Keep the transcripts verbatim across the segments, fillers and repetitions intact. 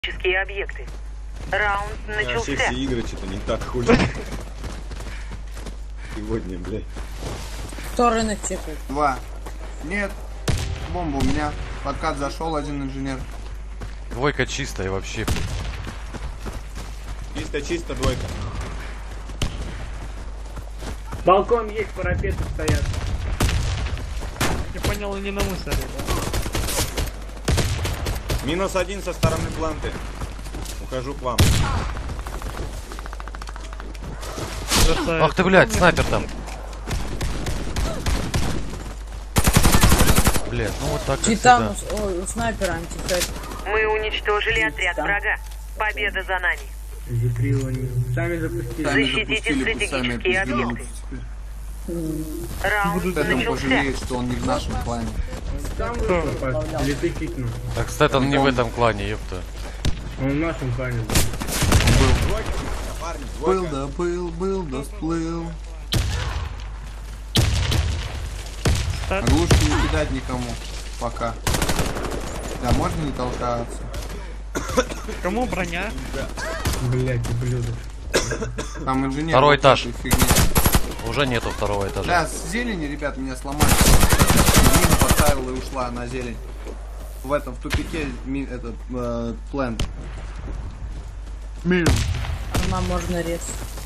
стратегические объекты. Раунд начался. Вообще все игры что-то не так хули. Сегодня, блядь. Кто рынок тикает? Два. Нет. Бомба у меня. Подкат зашел один инженер. Двойка чистая вообще. Чисто-чисто двойка. Балкон есть, парапеты стоят. Я понял, не на мусоре, да? Минус один со стороны планты. Ухожу к вам. Красавец. Ах ты, блядь, снайпер там. Блядь, ну вот так как Титан, всегда. у, ой, у снайпера антифэт. Мы уничтожили отряд врага. Победа за нами. Закрыл они. Сами запустили. Сами Защитите запустили, пусть сами стратегические это сделают. объекты. Раунд Поэтому начался. пожалеет, что он не в нашем плане. Сам попасть. Или ты кикнул. Так, Стэтон не в этом клане, ёпта. Он в нашем плане. Парни, Был, двойка. да был, был, да всплыл. Так. Оглушки не кидать никому. Пока. Да, можно не толкаться. Кому броня? Блять, ублюдок. Там инженер. Второй вот этаж. этой фигни. Уже нету второго этажа. Да, с зелени, ребят, меня сломали. Мину поставила и ушла на зелень. В этом, в тупике, ми, этот, э, плент. Мину. Она можно резать.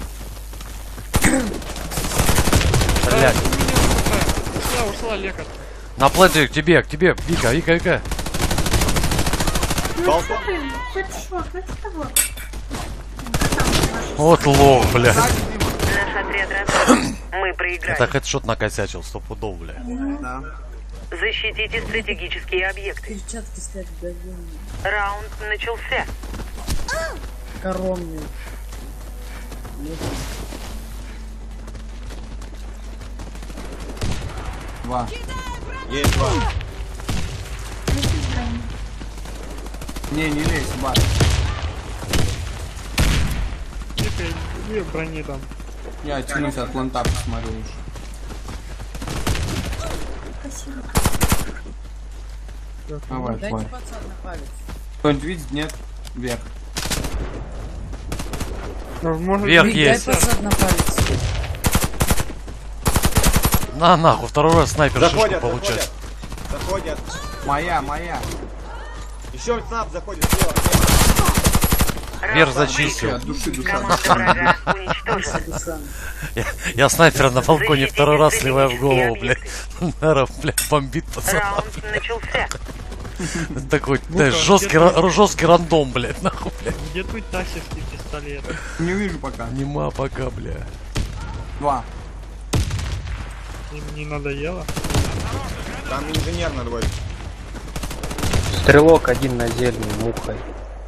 Блядь. Ушла, ушла, лекарь. На планте к тебе, к тебе, Вика, Вика, Вика. Балкон. Вот лох, блядь. Наш отряд разрушен. Мы проиграли. Это хедшот накосячил, сто пудов, блядь. Да. Защитите стратегические объекты. Перчатки снять говенные. Раунд начался. Коронные. Два. Есть два. Не, не лезь, бат. Тихо, две брони там. Я тянусь от плента, посмотрю лучше. Давай, Дайте давай. пацан на палец. Кто-нибудь видит? Нет? Вверх. Может, Вверх Вик, есть. дай пацан на палец. На нахуй, второй раз снайпер шишку Заходят, получает. заходят. Заходят. Моя, моя. Еще снап заходит слева. Вверх Раунд зачистил. От души душа. Команда врага уничтожена. Душа. Я, я снайпера на балконе Защитите второй раз сливаю в голову, стратегические блядь. Наров, блядь, бомбит пацана. Раунд начался. Такой, Ну-ка, знаешь, жесткий, где ра- жесткий рандом, блядь, нахуй, блядь. где твой тасевский пистолет? Не вижу пока. Нема пока, бля. Два. Им не надоело? Там инженер на двойке. Стрелок один на зелени, мухой.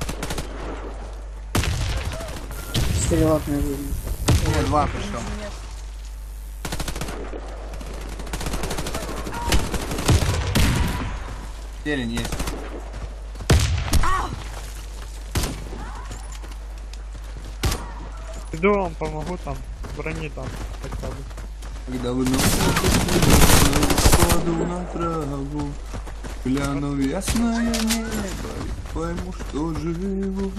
Стрелок на зелень. Не, два пришел. Зелень есть. Иду вам помогу там, брони там хотя бы. Когда вы на саду на траву, гляну в ясное небо, пойму, что живу.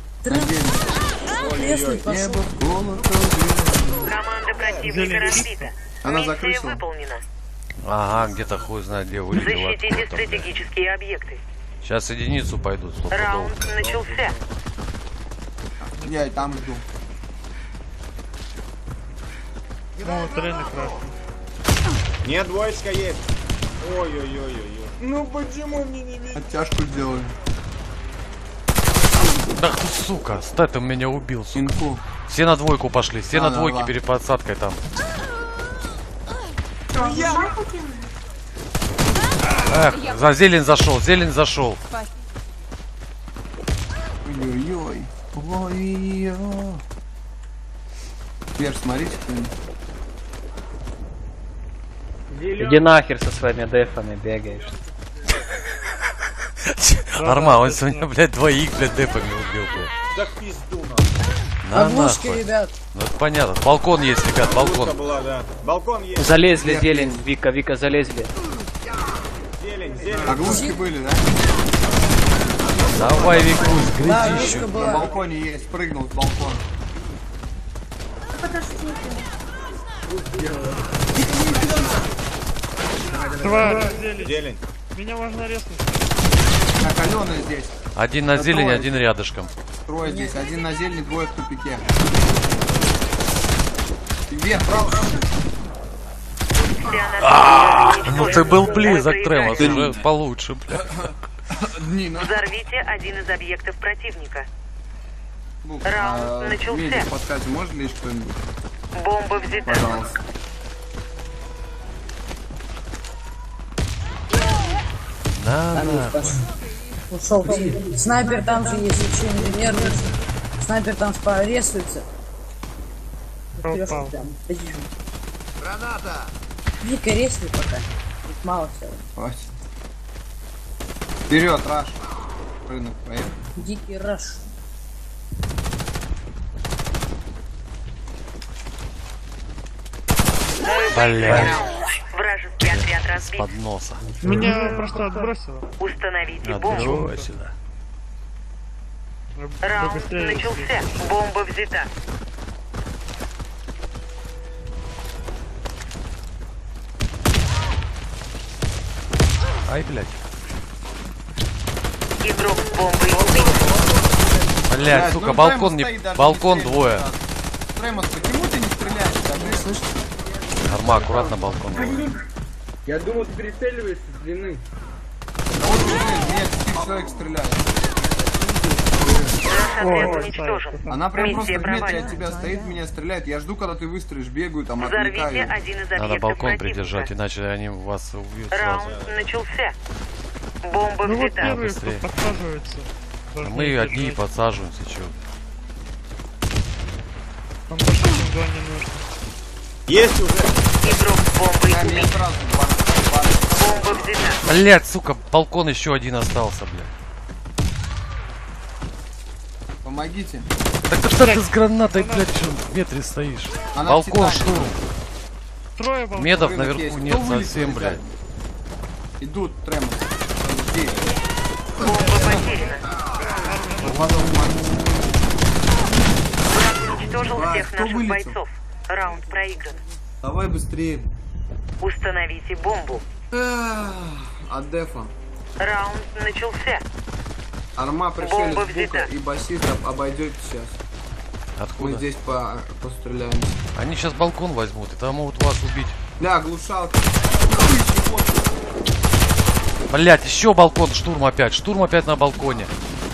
Если пошел. Небо в голод. Команда противника разбита. Она Миссия закрыла. выполнена. Ага, где-то хуй знает, где вылетела. Защитите стратегические объекты. Сейчас единицу пойдут, сто пудов. Раунд начался. Я и там жду. Ну, вот рынок красный. Нет, двоечка есть. Ой-ой-ой-ой. Ну почему мне не видно? Оттяжку сделали. Да ты, сука, Стэтон меня убил, сука. Инфу. Все на двойку пошли, все Да, на да, двойке да. перед подсадкой там. Эх, за зелень зашел, зелень зашел. Ой-ой-ой. Ой-ой-ой. Вверх, смотрите кто-нибудь. Иди нахер со своими дефами бегаешь. Арма, он сегодня, блядь, двоих, блядь, дефами убил, блядь. Да пизду нахуй. На Оглушки, нахуй. ребят. Ну это понятно. Балкон есть, ребят, Балкон балкон. была, да. Балкон есть. Залезли зелень, Вика, Вика, залезли. Зелень, зелень. Оглушки были, да? Давай, Викусь, Да, грязи вышка еще. На была. балконе есть, прыгнул с балкона. Тварь, зелень. Зелень. Меня можно резнуть. Так, Алена здесь. Один на Это зелени, трое. один рядышком. Трое здесь. Один на зелени, двое в тупике. Вверх, право. Ну ты был близок, Тремос, уже получше, бля. Нина. Взорвите один из объектов противника. Ну, Раунд а, начался. медик, подскажите, можно лишь кто-нибудь? Бомба взята. Пожалуйста. На, Там есть нахуй. паш. Ушел. Снайпер там же есть, еще инженер. Снайпер там порезается. Пропал. Граната! Дико резли пока. Их мало всего. Хватит. Вперед, раш. Рынок, поехали. Дикий раш. Блядь, Вражеский отряд разбит. под носа. Меня просто отбросило. Установите бомбу. Отберу сюда. Раунд Побыстрее. начался. Бомба взята. Ай, блядь. Игрок с бомбой убит. Блядь, Блядь, сука, ну, балкон Тремос не... стоит, даже Балкон не двое. стреляет. Тремос, почему ты не стреляешь? Скажи, слышишь? Норма, аккуратно, балкон двое. Я думал, ты перестреливаешься с длины. Да вот, блин, меня четыре человек стреляют. Наш отряд Ой, уничтожен. Она прям Миссия просто в метре провалена. от тебя стоит, меня стреляет. Я жду, когда ты выстрелишь, бегаю, там, Взорвите отвлекаю. один из объектов Надо балкон противника. придержать, иначе они вас убьют сразу. Раунд начался. Бомба Ну вот взята. первые, быстрее. кто подсаживается. должны Мы одни держать. подсаживаемся, чё. Там больше, чем два не нужно. Есть уже. Игрок с бомбой Да, меня убит. сразу два- два- Бомба взята. Блядь, сука, балкон еще один остался, блядь. Помогите. Так ты что ты с гранатой, блядь, что в метре стоишь? Она Балкон, в Титане. штурм. Трое балконов. Медов Рынок наверху есть. нет Кто вылез, совсем, ребят? блядь. Идут, Тремос. Здесь. Бомба потеряна. Ладно, ладно. Враг уничтожил А, всех кто наших вылетел? бойцов. Раунд проигран. Давай быстрее. Установите бомбу. От дефа. Раунд начался. Арма Бомба пришелец Бука взята. и басистов обойдете сейчас. Мы Откуда? здесь по постреляем. Они сейчас балкон возьмут, и там могут вас убить. Бля, глушалка. Блядь, еще балкон, штурм опять. Штурм опять на балконе.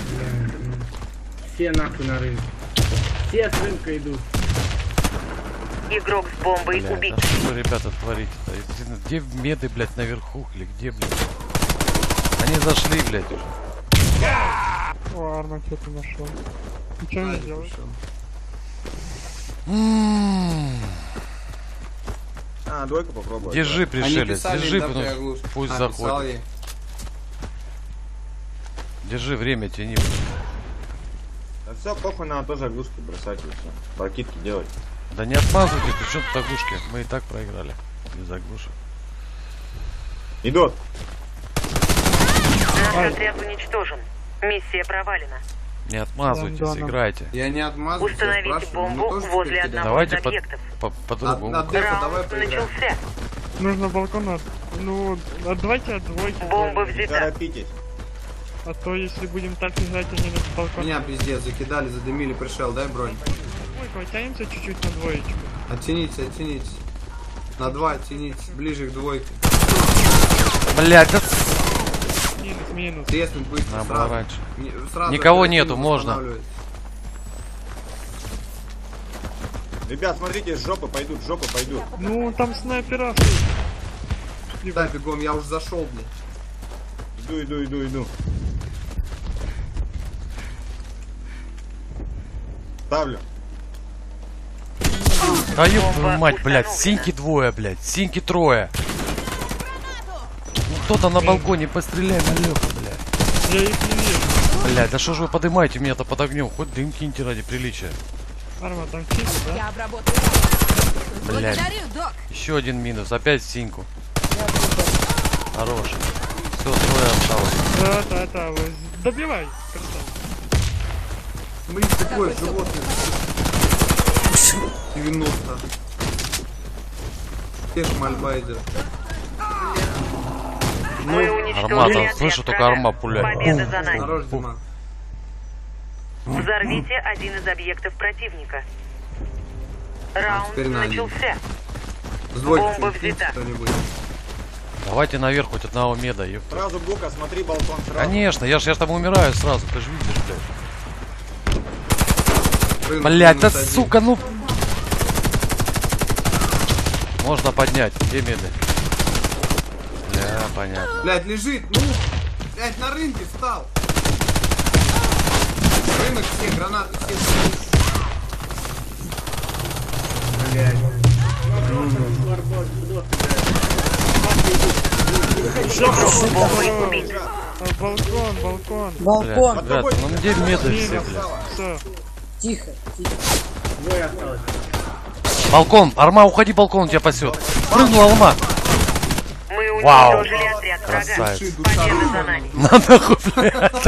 Все нахуй на рынке. Все с рынка идут. Игрок с бомбой Блядь, убит. а что вы, ребята, творите-то? Где меды, блядь, наверху? Или где, блядь? Они зашли, блядь, уже. О, Арма что-то нашел. И что мне делать? М-м-м. А, двойку попробуй. Держи, Они пришелец, писали, держи, да, ну, при оглушке. пусть А, писал заходит. ей. Держи, время тяни. Да все, похуй, надо тоже оглушки бросать и все. Прокидки делать. Да не отмазывайте, при чем тут оглушки? Мы и так проиграли. Без оглушек. Идут. Наш отряд уничтожен. Миссия провалена. Не отмазывайтесь, Да, да, да. играйте. Я не отмазываюсь, я Установите спрашиваю. бомбу Мы тоже возле теперь одного кидаем. Давайте из по- объектов. по- по-другому. На- на дефа давай Раунд поиграем. начался. Нужно балкон от... Ну, от- давайте от двойки. Бомба сделаем. взята. Торопитесь. А то если будем так играть, они на балкон. Меня пиздец, закидали, задымили, пришел, дай бронь. Двойку оттянемся чуть-чуть на двоечку. Оттянитесь, оттянитесь. На два оттянитесь, ближе к двойке. Блядь, да... Минус, минус. Треснуть быстро, Надо было сразу. раньше. Не- сразу Никого оперативно нету, можно. восстанавливать. Ребят, смотрите, с жопы пойдут, с жопы пойдут. Ну, там снайпера. Да, бегом, я уже зашел, блин. Иду, иду, иду, иду. Ставлю. Да ёб твою мать, Бомба блядь, установлена. синьки двое, блядь, синьки трое. Ну кто там на балконе, постреляй, малёха, блядь. Я их не вижу. Блядь, да что ж вы подымаете меня-то под огнем? Хоть дым киньте ради приличия. Арма, там чисто, да? Я обработаю. Блядь. Благодарю, док. Еще один минус, опять синьку. Хорош. Все, трое осталось. Да, да, да, вот Добивай, красава. Блин, такое животное. девяносто. Тех мольба идет. Мы уничтожили Арма, отряд там слышу только врага. арма пуляет. Победа за нами. Хорош, Дима. Взорвите один из объектов противника. Раунд теперь на один. начался. Звольте, Бомба что-нибудь, взята. кто-нибудь. Давайте наверх хоть одного меда, ёпта. Сразу, Бука, смотри балкон сразу. Конечно, я ж, я ж там умираю сразу, ты же видишь, блядь. Рынок Блядь, да минус один. сука, ну... Можно поднять, где меды? Бля, понятно. Блядь, лежит, ну! Блядь, на рынке встал! Рынок все, гранаты все. Блядь. Барбос, сдох, Бомба их убить. А, балкон, балкон. Балкон. Бля, ребят, ну где меды все, Минус. блядь? Все. Тихо, тихо. двое осталось. Балкон, Арма, уходи, балкон тебя пасет. Прыгнула Арма. Мы Вау. уничтожили отряд врага. Красавец. Победа за нами. На нахуй, блядь.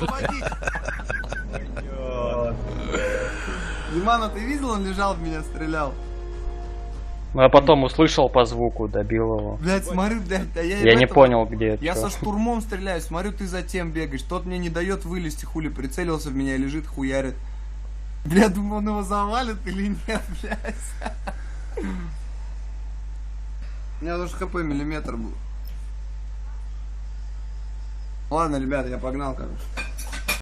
Димана, ты видел, он лежал в меня, стрелял? Ну, а потом услышал по звуку, добил его. Блядь, смотрю, блядь, а я... и Я в не этом- понял, где Я чё. со штурмом стреляю, смотрю, ты за тем бегаешь. Тот мне не дает вылезти, хули, прицелился в меня, лежит, хуярит. Бля, думаю, он его завалит или нет, блядь. У меня даже хп миллиметр был. Ладно, ребята, я погнал, короче.